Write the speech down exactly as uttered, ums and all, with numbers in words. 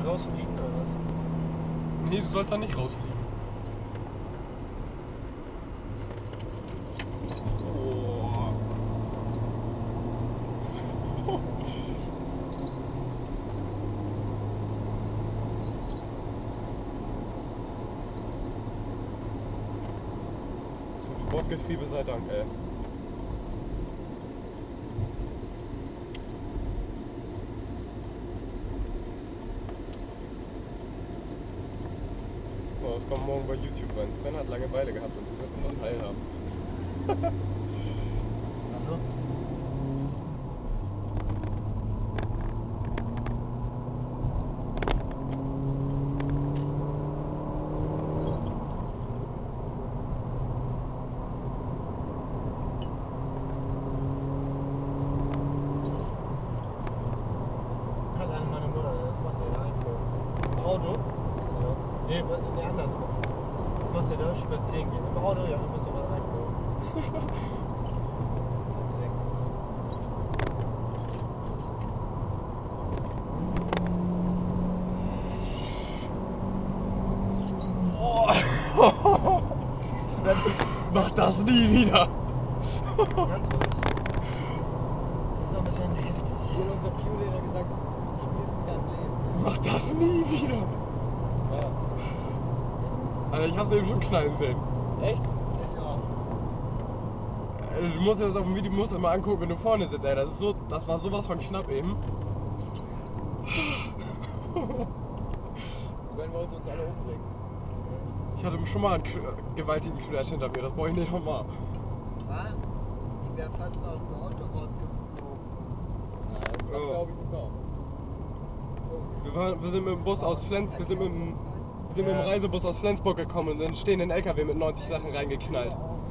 rausfliegen oder was? Nee, du sollst da nicht rausfliegen. Oh. Sportgetriebe sei Dank, ey. So, das kommt morgen bei YouTube rein. Sven hat Langeweile gehabt und wir müssen noch teilhaben. Also? Hat an meine Mutter, das macht der Einkauf. Auto? Ja. Nee, was ist der andere? Macht der da spazieren gehen? Im Auto? Ja, du musst doch mal einkaufen. Mach das nie wieder! Ganz so. Das ist doch ein bisschen heftig. Hier hat unser Q-Lehrer gesagt, ich kann leben. Mach das nie wieder! Ja. Alter, ich hab's eben schon knallen sehen. Echt? Ja. Also, du musst dir das auf dem Video musst du mal angucken, wenn du vorne sitzt, ey. Das ist so, das war sowas von knapp eben. Wenn wir uns alle umbringen. Ich hatte schon mal einen gewaltigen Crash hinter mir, das brauche ich nicht nochmal. Was? Ich wäre fast aus dem Auto rausgeflogen. Nein, das Ja. glaube ich nicht auch. Wir, waren, wir sind mit dem Bus aus Flensburg, wir sind mit dem, wir sind mit dem Reisebus aus Flensburg gekommen und sind stehen in den L K W mit neunzig Sachen reingeknallt.